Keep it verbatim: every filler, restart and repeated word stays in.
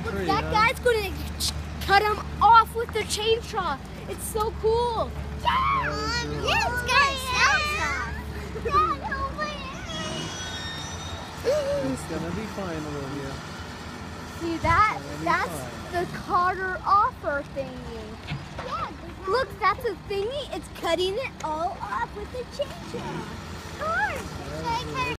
tree, that huh? guy's going to cut him off with the chainsaw. It's so cool. Yeah, Very cool. yeah, it's got shells off. Dad, help me. It's gonna be fine, Olivia. See that? That'll be That's fine. the Carter offer thingy. Yeah, Look, that's a thingy. It's cutting it all off with the chainsaw. of course. Very Should I cool. cut